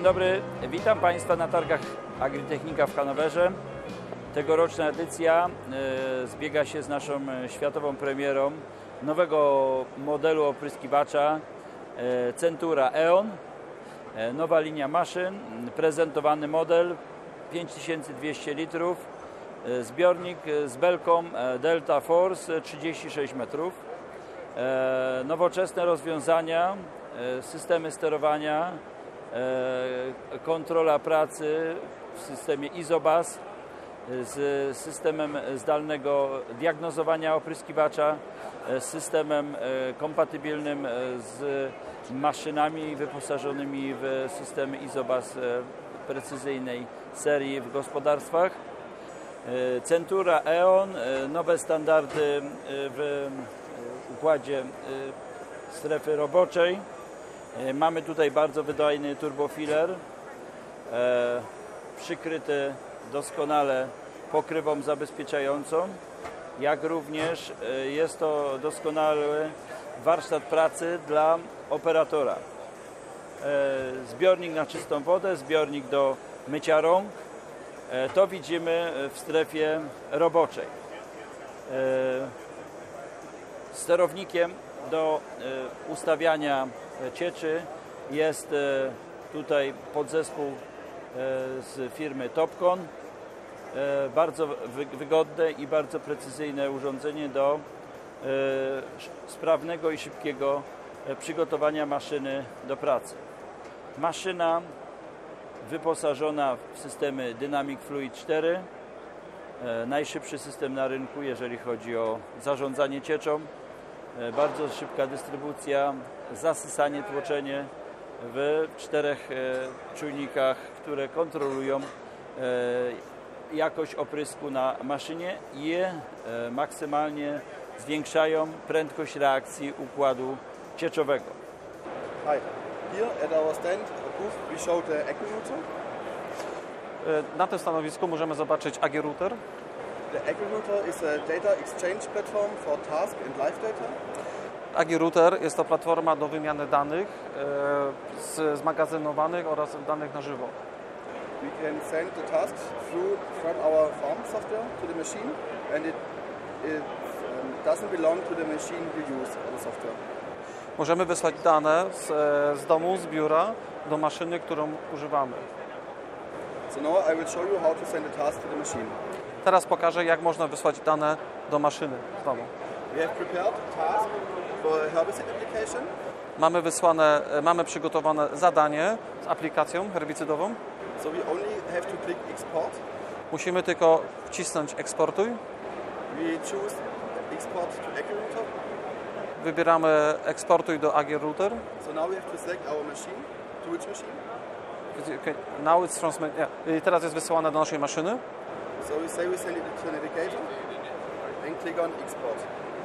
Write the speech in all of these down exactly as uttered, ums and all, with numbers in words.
dobry, witam Państwa na targach Agritechnika w Hanowerze. Tegoroczna edycja y, zbiega się z naszą światową premierą nowego modelu opryskiwacza y, Centura E-on. Y, nowa linia maszyn, prezentowany model pięć tysięcy dwieście litrów, y, zbiornik z belką y, Delta Force trzydzieści sześć metrów. Y, nowoczesne rozwiązania, y, systemy sterowania, kontrola pracy w systemie ISOBAS z systemem zdalnego diagnozowania opryskiwacza, z systemem kompatybilnym z maszynami wyposażonymi w systemy ISOBAS precyzyjnej serii w gospodarstwach. Centura E-on, nowe standardy w układzie strefy roboczej. Mamy tutaj bardzo wydajny turbofiler, e, przykryty doskonale pokrywą zabezpieczającą, jak również e, jest to doskonały warsztat pracy dla operatora. E, zbiornik na czystą wodę, zbiornik do mycia rąk, e, to widzimy w strefie roboczej. E, sterownikiem do e, ustawiania cieczy jest tutaj podzespół z firmy Topcon. Bardzo wygodne i bardzo precyzyjne urządzenie do sprawnego i szybkiego przygotowania maszyny do pracy. Maszyna wyposażona w systemy Dynamic Fluid cztery, najszybszy system na rynku, jeżeli chodzi o zarządzanie cieczą. Bardzo szybka dystrybucja, zasysanie, tłoczenie w czterech czujnikach, które kontrolują jakość oprysku na maszynie i je maksymalnie zwiększają prędkość reakcji układu cieczowego. Hi, here at our stand booth we show the AgriRouter. Na tym stanowisku możemy zobaczyć AgriRouter. The AgriRouter is a data exchange platform for task and live data. AgriRouter jest to platforma do wymiany danych e, zmagazynowanych oraz danych na żywo. We can send the tasks through from our farm software to the machine, and it, it um, doesn't belong to the machine we use the software. Możemy wysłać dane z, z domu, z biura do maszyny, którą używamy. So now I will show you how to send a task to the machine. Teraz pokażę, jak można wysłać dane do maszyny z domu. We have prepared a task for herbicide application. Mamy wysłane, mamy przygotowane zadanie z aplikacją herbicydową. So we only have to click export. Musimy tylko wcisnąć eksportuj. We choose export to AgriRouter. Wybieramy eksportuj do AgriRouter. So now we have to select our machine. To which machine? Okay. Now it's transmit. Yeah. I teraz jest wysyłane do naszej maszyny. So we say we send it to navigator and click on export.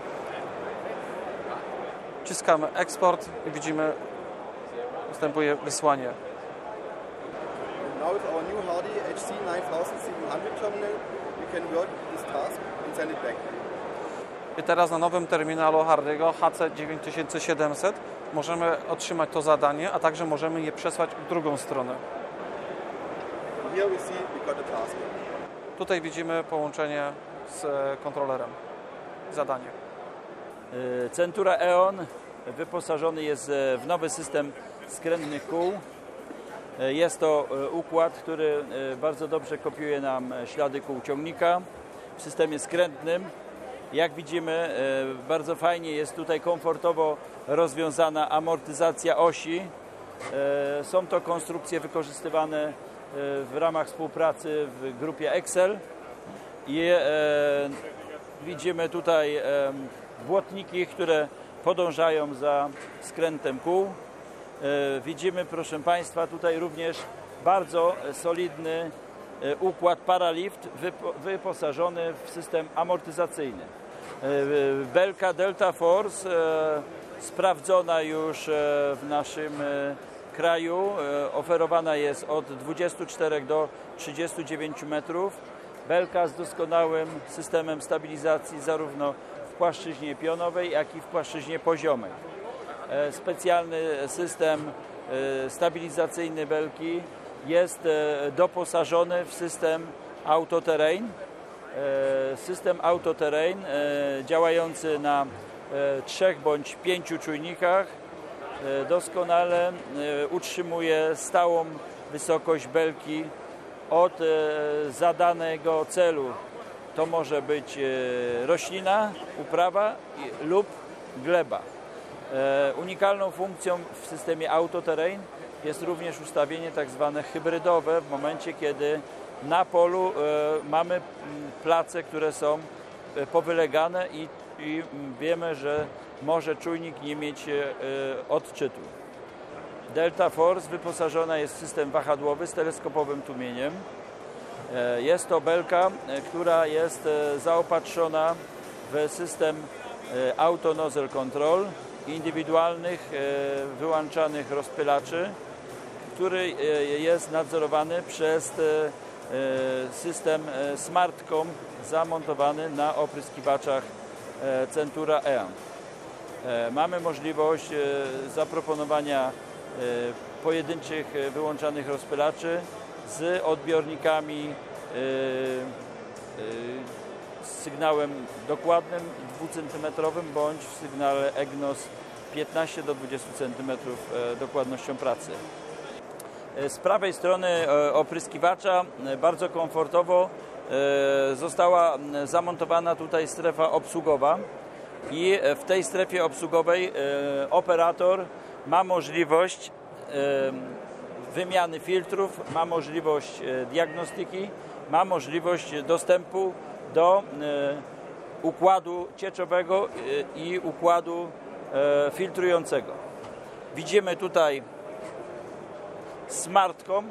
Wciskamy eksport i widzimy, następuje wysłanie. Now with our new Hardy H C nine seven hundred terminal, we can work this task and send it back. I teraz na nowym terminalu Hardy'ego H C dziewięć tysięcy siedemset możemy otrzymać to zadanie, a także możemy je przesłać w drugą stronę. Here we see we got a task. Tutaj widzimy połączenie z kontrolerem. Zadanie. Centura E-on wyposażony jest w nowy system skrętnych kół. Jest to układ, który bardzo dobrze kopiuje nam ślady kół ciągnika w systemie skrętnym. Jak widzimy, bardzo fajnie jest tutaj komfortowo rozwiązana amortyzacja osi. Są to konstrukcje wykorzystywane w ramach współpracy w grupie Excel. I widzimy tutaj błotniki, które podążają za skrętem kół. Widzimy, proszę Państwa, tutaj również bardzo solidny układ Paralift wyposażony w system amortyzacyjny. Belka Delta Force sprawdzona już w naszym kraju, oferowana jest od dwudziestu czterech do trzydziestu dziewięciu metrów. Belka z doskonałym systemem stabilizacji zarówno w płaszczyźnie pionowej, jak i w płaszczyźnie poziomej. specjalny system stabilizacyjny belki jest doposażony w system Auto-Terrain. System Auto-Terrain działający na trzech bądź pięciu czujnikach doskonale utrzymuje stałą wysokość belki od zadanego celu. To może być roślina, uprawa lub gleba. Unikalną funkcją w systemie Auto-Terrain jest również ustawienie tak zwane hybrydowe w momencie, kiedy na polu mamy place, które są powylegane i, i wiemy, że może czujnik nie mieć odczytu. Delta Force wyposażona jest w system wahadłowy z teleskopowym tłumieniem. Jest to belka, która jest zaopatrzona w system Auto Nozzle Control, indywidualnych wyłączanych rozpylaczy, który jest nadzorowany przez system SmartCom zamontowany na opryskiwaczach Centura E O N. Mamy możliwość zaproponowania pojedynczych wyłączanych rozpylaczy z odbiornikami z sygnałem dokładnym dwucentymetrowym bądź w sygnale E G N O S piętnaście do dwudziestu centymetrów dokładnością pracy. Z prawej strony opryskiwacza bardzo komfortowo została zamontowana tutaj strefa obsługowa i w tej strefie obsługowej operator ma możliwość wymiany filtrów, ma możliwość diagnostyki, ma możliwość dostępu do układu cieczowego i układu filtrującego. Widzimy tutaj SmartCom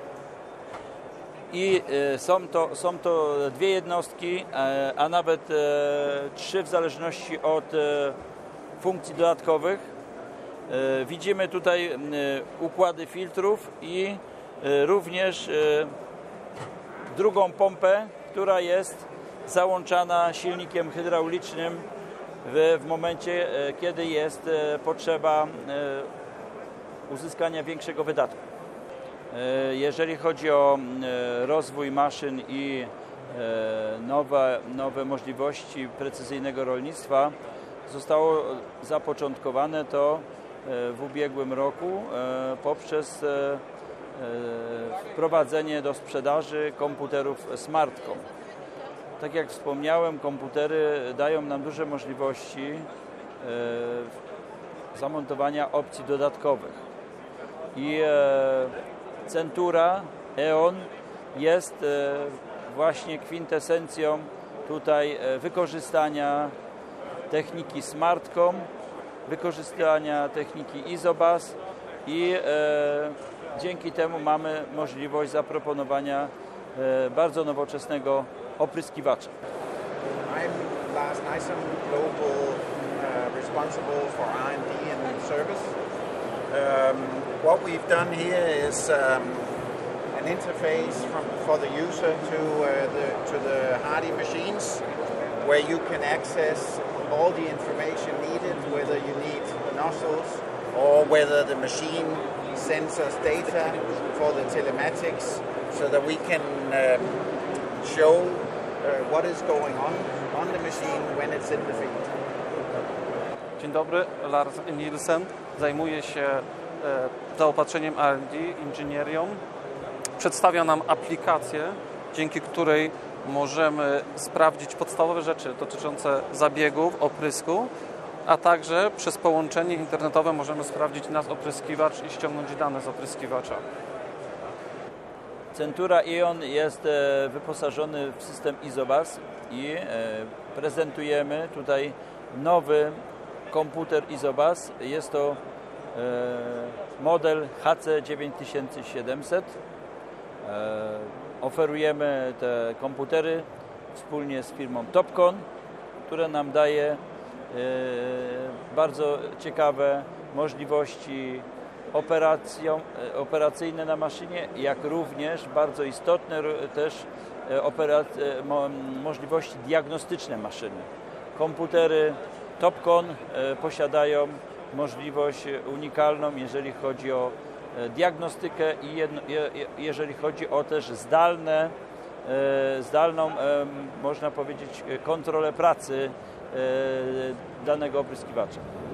i są to, są to dwie jednostki, a nawet trzy w zależności od funkcji dodatkowych. Widzimy tutaj układy filtrów i również drugą pompę, która jest załączana silnikiem hydraulicznym w, w momencie, kiedy jest potrzeba uzyskania większego wydatku. Jeżeli chodzi o rozwój maszyn i nowe, nowe możliwości precyzyjnego rolnictwa, zostało zapoczątkowane to w ubiegłym roku poprzez wprowadzenie do sprzedaży komputerów SmartCom. Tak jak wspomniałem, komputery dają nam duże możliwości zamontowania opcji dodatkowych. I Centura E O N jest właśnie kwintesencją tutaj wykorzystania techniki SmartCom, wykorzystania techniki Isobus i e, dzięki temu mamy możliwość zaproponowania e, bardzo nowoczesnego opryskiwacza. I'm Lars Nysom, Global uh, responsible for R and D and service. Um, what we've done here is um, an interface from, for the user to, uh, the, to the Hardy machines, where you can access all the information needed, whether you need nozzles or whether the machine sends us data for the telematics, so that we can um, show uh, what is going on on the machine when it's in the field. Dzień dobry, Lars Nielsen. Zajmuję się e, zaopatrzeniem R and D, inżynierią. Przedstawia nam aplikację, dzięki której możemy sprawdzić podstawowe rzeczy dotyczące zabiegów, oprysku, a także przez połączenie internetowe możemy sprawdzić nasz opryskiwacz i ściągnąć dane z opryskiwacza. Centura E O N jest wyposażony w system Isobus i prezentujemy tutaj nowy komputer Isobus. Jest to model H C dziewięć tysięcy siedemset. Oferujemy te komputery wspólnie z firmą Topcon, które nam daje bardzo ciekawe możliwości operacją, operacyjne na maszynie, jak również bardzo istotne też możliwości diagnostyczne maszyny. Komputery Topcon posiadają możliwość unikalną, jeżeli chodzi o diagnostykę i jedno, je, jeżeli chodzi o też zdalne, zdalną, można powiedzieć, kontrolę pracy danego opryskiwacza.